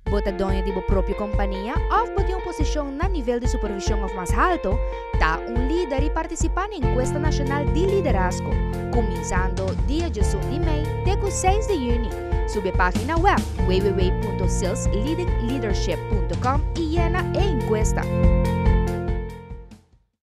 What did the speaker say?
Bota dono de própria companhia ou bota uma posição na nível de supervisão ou mais alto, tá líder e participar na encuesta nacional de liderazgo, começando dia 18 de maio até 6 de junho. Sube a página web www.salesleadingleadership.com e llena a encuesta.